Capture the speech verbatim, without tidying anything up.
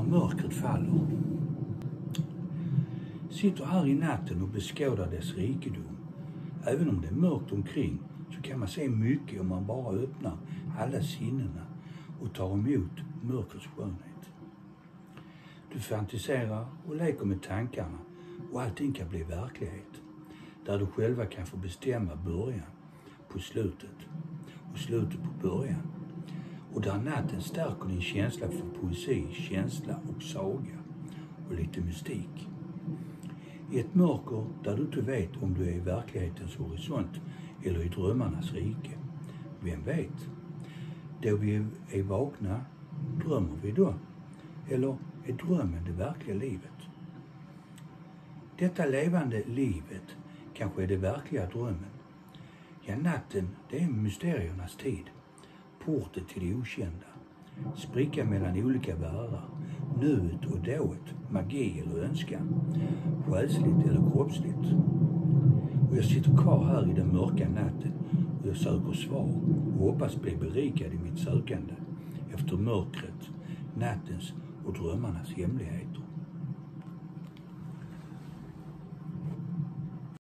när mörkret faller. Sitter här i natten och beskådar dess rikedom. Även om det är mörkt omkring så kan man se mycket om man bara öppnar alla sinnena och tar emot mörkrets skönhet. Du fantiserar och leker med tankarna och allting kan bli verklighet. Där du själva kan få bestämma början på slutet och slutet på början. Och där natten stärker din känsla för poesi, känsla och saga och lite mystik. I ett mörker där du inte vet om du är i verklighetens horisont eller i drömmarnas rike. Vem vet? Då vi är vakna, drömmer vi då? Eller är drömmen det verkliga livet? Detta levande livet kanske är det verkliga drömmen. Ja, natten, det är mysteriernas tid. Porten till det okända. Spricka mellan olika världar. Nuet och dået. Magi eller önskan. Själsligt eller kroppsligt. Och jag sitter kvar här i den mörka natten. Och jag söker svar. Och hoppas bli berikad i mitt sökande. Efter mörkret, nattens och drömmarnas hemligheter.